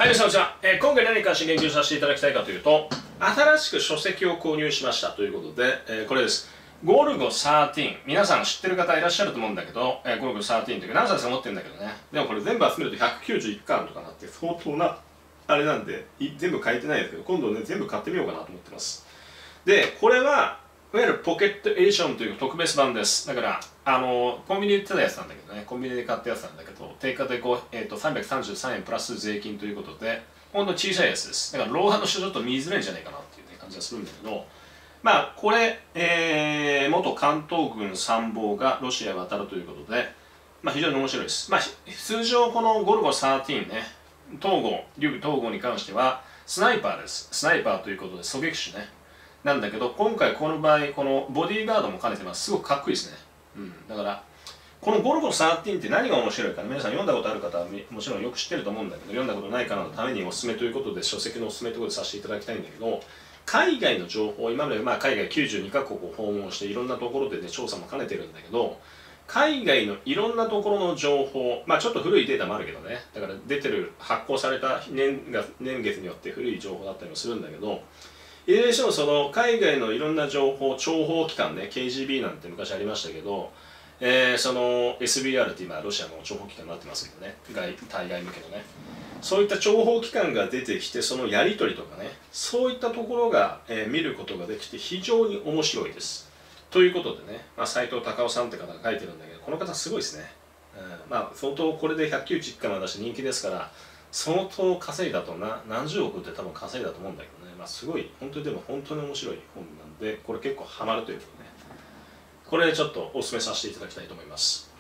はい、皆さんこんにちは。今回何に関して言及させていただきたいかというと、新しく書籍を購入しましたということで、これです。ゴルゴ13。皆さん知ってる方いらっしゃると思うんだけど、ゴルゴ13という何冊か持ってるんだけどね。でもこれ全部集めると191巻とかなって相当なあれなんで、全部書いてないですけど、今度ね、全部買ってみようかなと思ってます。で、これはいわゆるポケットエディションという特別版です。だから、コンビニで売ってたやつなんだけどね、コンビニで買ったやつなんだけど、定価で333円プラス税金ということで、ほんと小さいやつです。だから、ローハンとしてちょっと見づらいんじゃないかなっていう、感じがするんだけど、まあ、これ、元関東軍参謀がロシアへ渡るということで、まあ、非常に面白いです。まあ、通常このゴルゴ13ね、竜東郷に関しては、スナイパーです。スナイパーということで、狙撃手ね。なんだけど、今回この場合、このボディーガードも兼ねてます。すごくかっこいいですね。だから、このゴルゴ13って何が面白いか、皆さん読んだことある方はもちろんよく知ってると思うんだけど、読んだことない方のためにおすすめということで、書籍のおすすめということでさせていただきたいんだけど、海外の情報、今まで海外92カ国を訪問して、いろんなところでね、調査も兼ねてるんだけど、海外のいろんなところの情報、まあちょっと古いデータもあるけどね、だから出てる、発行された年月によって古い情報だったりもするんだけど、いずれにしてもその海外のいろんな情報、諜報機関ね、KGB なんて昔ありましたけど、その SBR って今ロシアの諜報機関になってますけどね、対外向けのね、そういった諜報機関が出てきて、そのやり取りとかね、そういったところが、見ることができて非常に面白いです。ということでね、斉藤隆夫さんって方が書いてるんだけど、この方すごいですね。相当これで191巻まで出して人気ですから、相当稼いだと何十億って多分稼いだと思うんだけどね、すごい本当に本当に面白い本なんで、これ結構ハマるということね、これちょっとお勧めさせていただきたいと思います。